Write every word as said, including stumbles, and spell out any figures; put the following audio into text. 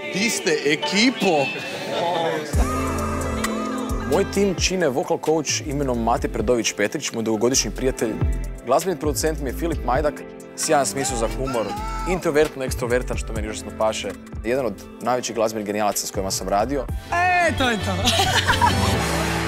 Vi ste ekipo! Moj tim čine vocal coach imenom Mate Predović-Petrić, moj dugogodišnji prijatelj. Glazbeni producent mi je Filip Majdak, sjajan smisao za humor, introvertno ekstrovertan, što meni užasno paše. Jedan od najvećih glazbenih genijalaca s kojima sam radio. E, to je to.